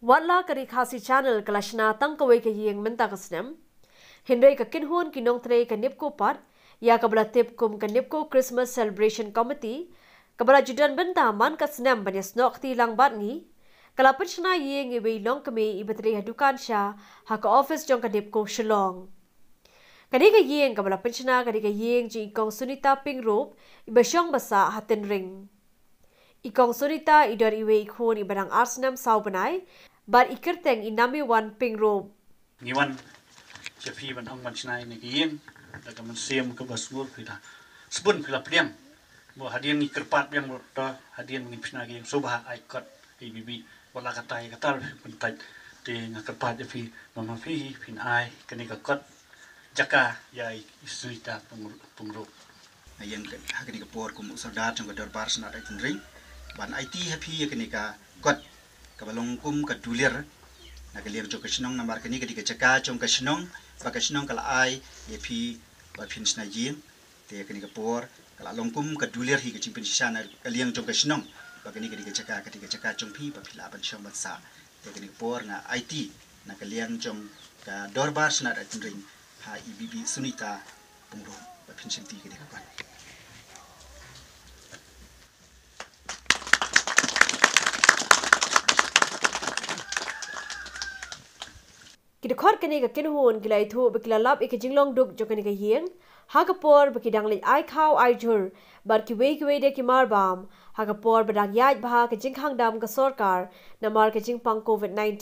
Watla ka RiKhasi channel kalashna tangkaway ka yeng mentakasnem. Hindray ka kinhun kinong tre ka Neepco pat, ya kabala tipkum ka Neepco Christmas Celebration Committee, kabala judan benta man kasnem banyas nokti lang batngi, kala Pynshna Iing iwi Longkmie ibatri hadukan siya haka office jong ka Neepco Shillong. Kaniga Iing kabala Pynshna kaniga Iing ji ikong sunita pingrop ibasyong basa ha Tynring. Ikong sunita idor iwe ikhun ibadang arsnam saubanay, but ikerteng inami wan pingrop. Ngiwan Jefi ban hong Pynshna Iing daga man siam ke basur kita sebun kita priam bo hadian ni kerpat yang to hadian ni Pynshna Iing sobah aikot ibb wala katai katal pentai de ngakerpat Jefi mama fi pin ai kani ka kot jaka yai suita pengrop yang hakani ka por kum saudar jong dor barsna ai Tynring ban IT happy kani ka kot kabalong kum ka dulir nagaliang jong kasnong nambar kani ka jaka jong kasnong bakasnong kala ai yepi ba Pynshna Iing te kani ka por kala longkum ka dulir hi ka chimpin sisana kaliang jong kasnong bakani ka jaka jong pi ba pila ban syong batsa te kani ka por na IT nagaliang jong ka dor barsna ai Tynring ha ibb sunita pungro ba Pynshna ti kani ka pat. Kidakor kaniga kinhun kila itu bekila lap ikajinglong duk jo kaniga Iing, hagapor bekidang lay ai kaw ai jur, bar kiwe de kimar bam, hagapor bedang yaj baha kajinghang dam ka sorkar namar kajingpang COVID-19.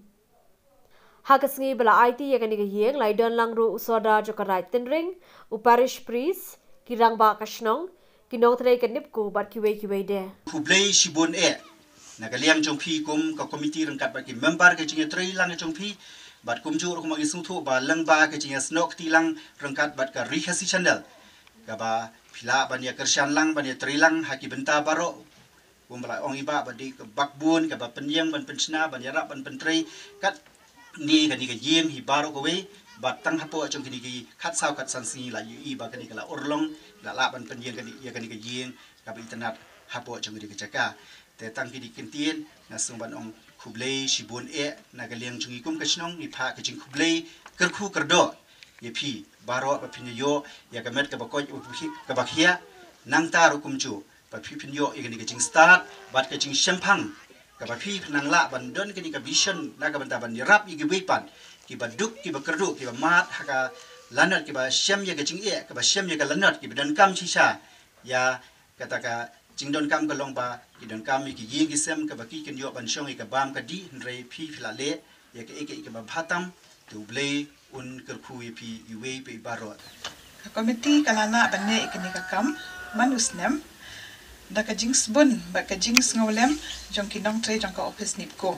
Hagasngi bala IT ya kaniga Iing lay don lang ru usoda jo karai Tynring, uparish priest, kirang ba kasnong, kinong tray ka Neepco bar kiwe de. Hublay sibon nagaliang jong pi kum ka komiti rengkat bagi member ke jinga tray lang jong pi bat kumjur ko magisung thu ba lang ba ke jinga snok tilang rengkat bat ka RiKhasi channel ka ba pila ban ya kersian lang ban ya trilang haki benta baro bala ong iba ba di bakbun ka ba penyang ban Pynshna ban ya rap ban pentri kat ni ka Iing hi baro ko we bat tang hapo jong kini ki khat saw kat sansi la yu ba kani kala urlong la ban penyang ka ya kani Iing ka ba internet hapo jong kini jaka te tang kini kintien nasung ban ong kublay sibun nagaliang jungi kum kasnong ni pha ka jing kublay kerku kerdo yepi baro ba pinyo ya gamet ka bakoj ka bakhia nang taru kumju ba pinyo igani ka jing start bat ka jing sempang ka ba pi nang la ban don kini ka vision naga banta ban rap igi wepan ki baduk ki bakerdu ki ba mat haka lanat ki ba syam ya ka jing ka ba syam ya ka lanat ki dan kam sisa ya kata ka jingdon kam ka longba kidon kam ki Iing ki sem ka baki ken yo ban syong ka bam ka di nrei phi filale ya ka eke ka bhatam tu blei un kerpu pi iwe pe barot ka komiti kalana banne ikni ka kam manusnem da ka jings bun ba ka jings ngolem jong kinong tre jong ka office Neepco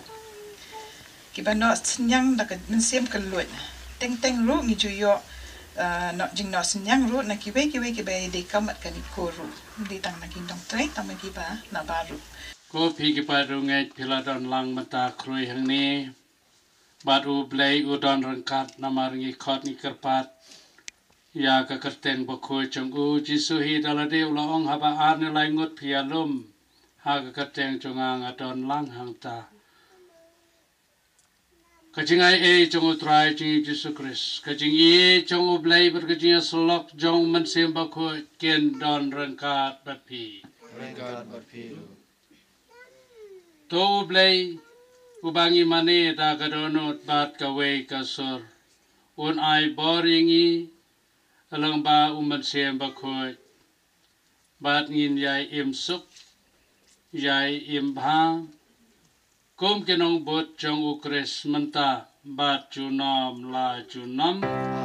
ki bano sinyang da ka mensem ka luat teng ru ngi juyo no jing no sinyang ru na kiwe ki be de kamat ka Neepco ru di tang na kinong tre tang ma ki ba na baru ko pi ki paru ngai pila don lang mata krui hang ni baru blai udon rengkat namar ngi khot ni kerpat ya ka kerteng bokoi chong u jisu hi dalade ula ong haba ar ni lai ngut pialum ha ka kerteng chongang adon lang hang ta kajingai chong utrai chi jisu kris kajing chong u blai ber kajing slok jong man sem bokoi ken don rengkat bat pi to blai ubangi mane da kadonot bat kawe kasur un ai boringi alang ba uman sem bakoi bat ngin yai im suk yai im bha kum kenong bot jong ukres menta bat junam la junam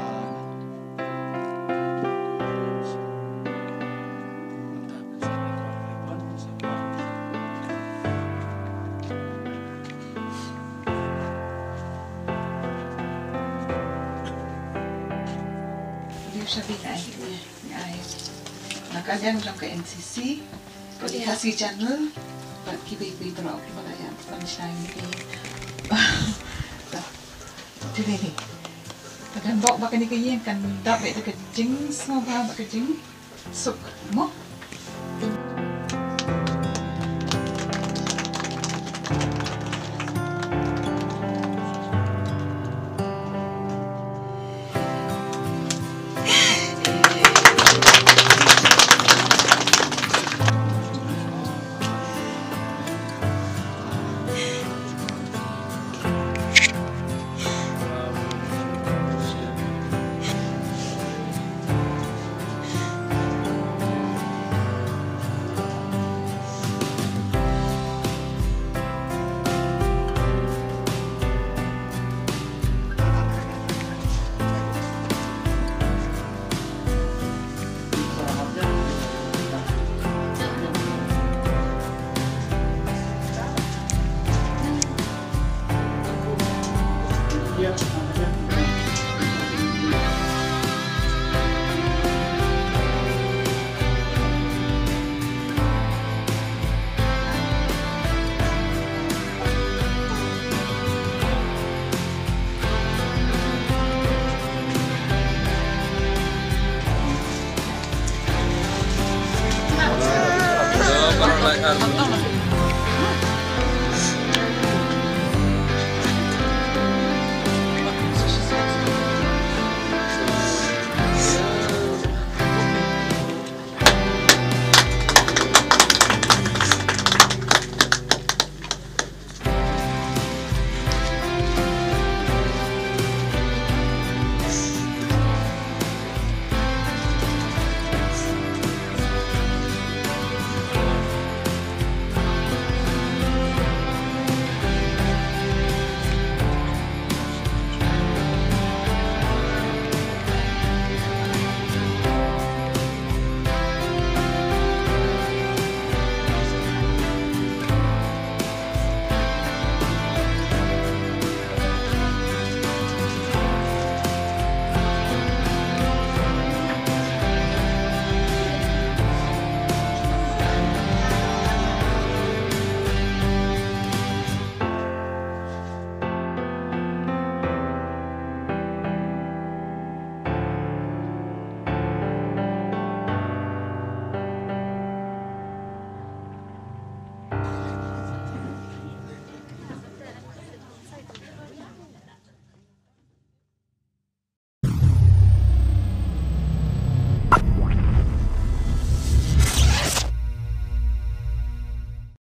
sabi ay nakaliang jong ka NCC RiKhasi channel but kibi bro malaya Pynshna Iing jadi kan bok ba kani Iing kan dapat ka jing small ba ka jing suk mo lai ar